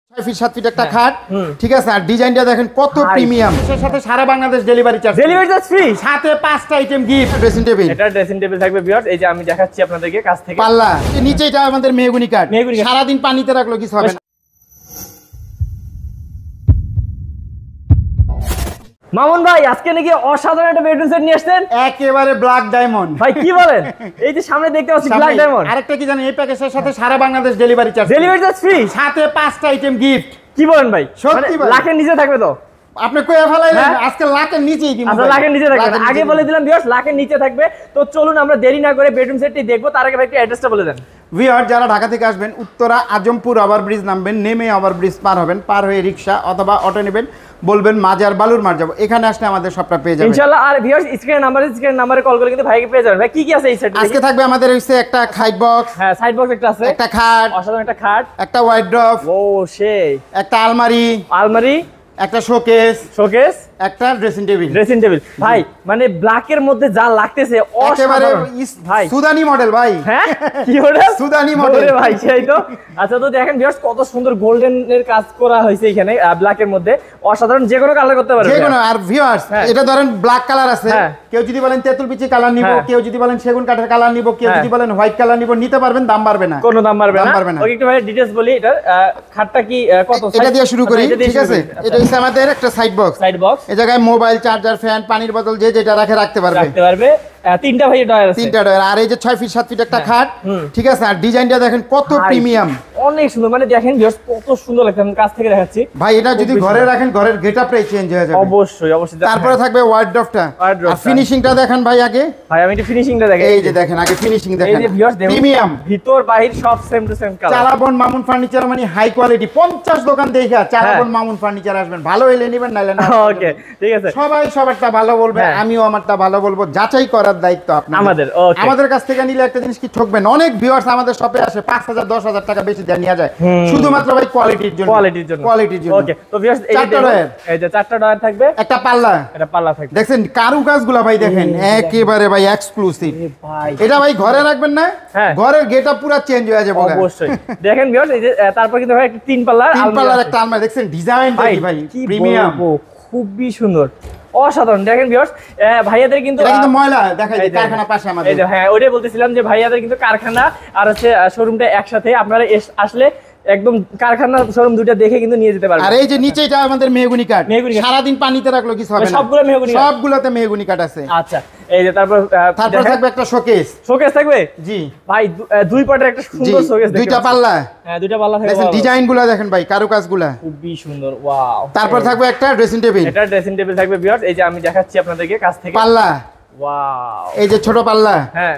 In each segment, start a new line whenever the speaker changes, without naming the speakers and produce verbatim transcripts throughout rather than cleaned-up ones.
ছয় ফিট সাত ফিট একটা খাট, ঠিক আছে। আর ডিজাইনটা দেখেন কত প্রিমিয়াম, এর সাথে সারা Bangladesh delivery charge,
delivery charge free,
সাথে পাঁচটা আইটেম গিফট। ড্রেসিং টেবিল,
এটা ড্রেসিং টেবিল থাকবে ভিউয়ার্স, এই যে আমি দেখাচ্ছি আপনাদেরকে কাছ থেকে।
পাল্লা, নিচে এটা আমাদের মেহগনি কাঠ, সারা দিন পানিতে রাখলো কিছু হবে না।
মামুন ভাই আজকে নাকি অসাধারণ একটা বেডরুম সেট নিয়ে আসছেন,
একেবারে ব্ল্যাক ডায়মন্ড।
ভাই কি বলেন, এই যে সামনে দেখতে পাচ্ছি ব্ল্যাক ডায়মন্ড।
আরেকটা কি জানেন, এই প্যাকেজের সাথে সারা Bangladesh delivery charge,
delivery charge free,
সাথে পাঁচটা আইটেম গিফট।
কি বলেন ভাই,
সত্যি ভাই,
লাখের নিচে থাকবে তো?
আপনি কইয়া ফেলাইলেন, আজকে লাখের নিচেই দিব।
আচ্ছা লাখের নিচে থাকবে, আগে বলে দিলাম ভিউয়ার্স লাখের নিচে থাকবে। তো চলুন আমরা দেরি না করে বেডরুম সেটটি দেখবো, তার আগে ভাই একটু অ্যাড্রেসটা বলে দেন।
ভিউয়ার যারা ঢাকা থেকে আসবেন, উত্তরা আজমপুর ওভারব্রিজ নামবেন, নেমে ওভারব্রিজ পার হবেন, পার হয়ে রিকশা অথবা অটো নেবেন, বলবেন মাজার বালুর মার যাবো, এখানে আসলে আমাদের সবটা পেয়ে যাবেন
ইনশাআল্লাহ। আর ভিউয়ার্স স্ক্রিন নাম্বারে স্ক্রিন নাম্বারে কল করে কিন্তু ভাইকে পেয়ে যাবেন। ভাই কি কি আছে এই সেটে?
আজকে থাকবে আমাদের হইছে একটা খাট বক্স,
হ্যাঁ সাইড বক্স একটা আছে,
একটা খাট,
অসাধারণ একটা খাট,
একটা ওয়ার্ড্রপ,
ও সেই,
একটা আলমারি,
আলমারি,
একটা শোকেস,
শোকেস,
একটা ড্রেসিং টেবিল।
ড্রেসিং টেবিল ভাই মানে ব্ল্যাকের মধ্যে যা লাগতেছে
একেবারে
ভাই
সুদানি মডেল ভাই।
হ্যাঁ কি ওটা
সুদানি মডেল
ভাই, সেই তো। আচ্ছা তো দেখেন ভিউয়ার্স কত সুন্দর গোল্ডেন এর কাজ করা হয়েছে এখানে ব্ল্যাকের মধ্যে, অসাধারণ, যে কোনো কালার করতে পারবে,
যে কোনো। আর ভিউয়ার্স এটা ধরেন ব্ল্যাক কালার আছে, কেউ যদি বলেন তেঁতুল বিচি কালার নিব, কেউ যদি বলেন সেগুন কাঠের কালার নিব, কেউ যদি বলেন হোয়াইট কালার নিব, নিতে পারবেন, দাম বাড়বে না,
কোনো দাম বাড়বে না। ওকে একটু ভাই ডিটেইলস বলি, এটা খাটটা কি কত,
এটা দিয়ে শুরু করি, ঠিক আছে। এটা হচ্ছে আমাদের একটা সাইড বক্স,
সাইড বক্স,
এই জায়গায় মোবাইল, চার্জার, ফ্যান, পানির বোতল যে যেটা রাখে রাখতে পারবে,
রাখতে পারবে। তিনটা ভাই ডয়ার আছে,
তিনটা ডয়ার। আর এই যে ছয় ফিট সাত ফিট একটা খাট, ঠিক আছে। আর ডিজাইনটা দেখেন কত প্রিমিয়াম,
অনেক সুন্দর, মানে দেখেন ভিউয়ার্স কত সুন্দর লাগছে, আমি কাছ থেকে দেখাচ্ছি
ভাই। এটা যদি ঘরে রাখেন, ঘরের গেটআপটাই চেঞ্জ হয়ে যাবে,
অবশ্যই অবশ্যই।
তারপরে থাকবে ওয়ার্ড্রপটা, আর ফিনিশিংটা দেখেন ভাই আগে।
ভাই আমি একটু ফিনিশিংটা দেখেন,
এই যে দেখেন আগে ফিনিশিং দেখেন,
এই যে ভিউয়ার্স দেখুন
প্রিমিয়াম,
ভিতর বাহির সব সেম টু সেম কালার।
চালাবন মামুন ফার্নিচার মানে হাই কোয়ালিটি, পঞ্চাশ দোকান দেখা চালাবন মামুন ফার্নিচার আসবেন, ভালো হইলে নেবেন, নাইলে না।
ওকে ঠিক আছে,
সবাই সবারটা ভালো বলবে, আমিও আমারটা ভালো বলবো, যাচাই করার দায়িত্ব আপনাদের।
আমাদের
আমাদের কাছ থেকে নিলে একটা জিনিস কি ঠকবেন, অনেক ভিউয়ার্স আমাদের শপে আসে পাঁচ হাজার দশ হাজার টাকা বেশি দেন নিয়ে যায়, শুধুমাত্র ভাই কোয়ালিটির জন্য,
কোয়ালিটির জন্য,
কোয়ালিটির জন্য।
ওকে তো ভিউয়ার্স এই যে এই যে চারটা ডয়ার থাকবে,
একটা পাল্লা,
এটা পাল্লা থাকবে,
দেখেন কারুকাজগুলো ভাই দেখেন একেবারে ভাই এক্সক্লুসিভ। এটা ভাই ঘরে রাখবেন না, ঘরের গেটআপ পুরো চেঞ্জ হয়ে যাবে
অবশ্যই। দেখেন ভিউয়ার্স এই যে তারপর কিন্তু ভাই একটা তিন পাল্লার
তিন পাল্লার একটা আলমারি, দেখছেন ডিজাইনটা কি ভাই প্রিমিয়াম,
খুবই সুন্দর, অসাধারণ। দেখেন ভিউয়ার্স ভাইয়াদের কিন্তু
এটা কিন্তু ময়লা দেখাই যায় কারখানা পাশে আমাদের,
এই যে হ্যাঁ ওইটাই বলতেছিলাম যে ভাইয়াদের কিন্তু কারখানা আর হচ্ছে শোরুমটা একসাথে, আপনারা আসলে একদম কারখানা শোরুম দুটো দেখে কিন্তু নিয়ে যেতে পারবেন।
আর এই যে নিচে এটা আমাদের মেহগনি কাঠ, সারা দিন পানিতে রাখলো কিছু হবে না,
সবগুলো মেহগনি,
সবগুলোতে মেহগনি কাঠ আছে।
আচ্ছা এই যে তারপর
তারপর থাকবে একটা শোকেস,
শোকেস থাকবে
জি
ভাই, দুই পাটের একটা সুন্দর শোকেস,
দুইটা পাল্লা,
হ্যাঁ দুইটা পাল্লা থাকবে,
দেখেন ডিজাইনগুলো দেখেন ভাই, কারুকাজগুলো
খুবই সুন্দর, ওয়াও।
তারপর থাকবে একটা ড্রেসিং টেবিল,
এটা ড্রেসিং টেবিল থাকবে ভিউয়ার্স, এই যে আমি দেখাচ্ছি আপনাদেরকে কাছ থেকে,
পাল্লা,
ওয়াও,
এই যে ছোট পাল্লা,
হ্যাঁ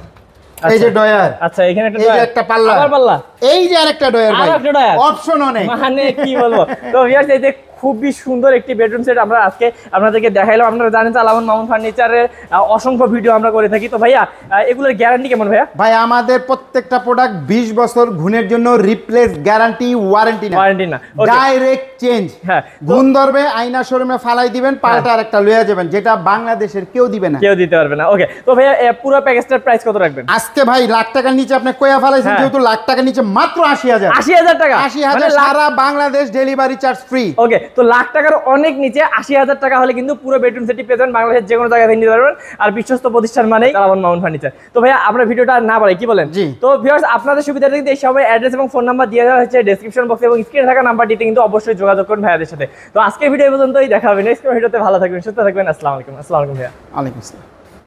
এই যে ডয়ার,
আচ্ছা এখানে একটা
এই যে একটা পাল্লা,
আবার পাল্লা,
এই যে আরেকটা ডয়ার ভাই,
আরেকটা ডয়ার,
অপশন অনেক,
মানে কি বলবো। তো ভিউয়ার্স এই যে খুবই সুন্দর একটি বেডরুম সেট আমরা আজকে আপনাদেরকে দেখাইলাম। আপনারা জানেন চালাবন মামুন ফার্নিচারের অসংখ্য ভিডিও আমরা করে থাকি। তো ভাইয়া এগুলোর গ্যারান্টি কেমন ভাইয়া?
ভাই আমাদের প্রত্যেকটা প্রোডাক্ট বিশ বছর ঘুণের জন্য রিপ্লেস গ্যারান্টি, ওয়ারেন্টি না,
ওয়ারেন্টি না,
ডাইরেক্ট চেঞ্জ। হ্যাঁ ঘুণ ধরবে আয়না শোরুমে ফালাই দিবেন, পাল্টা আরেকটা লইয়া যাবেন, যেটা বাংলাদেশের কেউ দিবে না,
কেউ দিতে পারবে না। ওকে তো ভাইয়া পুরো প্যাকেজটার প্রাইস কত রাখবেন
আজকে? ভাই লাখ টাকার নিচে আপনি কয়া ফালাইছেন, যেহেতু লাখ টাকার নিচে মাত্র আশি হাজার,
আশি হাজার টাকা,
আশি হাজার সারা Bangladesh delivery charge free.
Okay তো লাখ টাকার অনেক নিচে আশি হাজার টাকা হলে কিন্তু পুরো বেডরুম সেটটি পেয়ে যাবেন, বাংলাদেশের যে কোনো জায়গায় থেকে নিতে পারবেন। আর বিশ্বস্ত প্রতিষ্ঠান মানেই চালাবন মামুন ফার্নিচার। তো ভাইয়া আমরা ভিডিওটা না বাড়াই, কি বলেন?
জি।
তো ভিউয়ার্স আপনাদের সুবিধার্থে কিন্তু এই সবাই অ্যাড্রেস এবং ফোন নাম্বার দিয়ে দেওয়া হয়েছে ডেসক্রিপশন বক্সে, এবং স্ক্রিনে থাকা নাম্বারটিতে কিন্তু অবশ্যই যোগাযোগ করুন ভাইয়াদের সাথে। তো আজকের ভিডিও পর্যন্তই, দেখা হবে নেক্সট ভিডিওতে। ভালো থাকবেন, সুস্থ থাকবেন, আসসালামু আলাইকুম। আসসালামু আলাইকুম ভাইয়া।
ওয়ালাইকুম আসসালাম।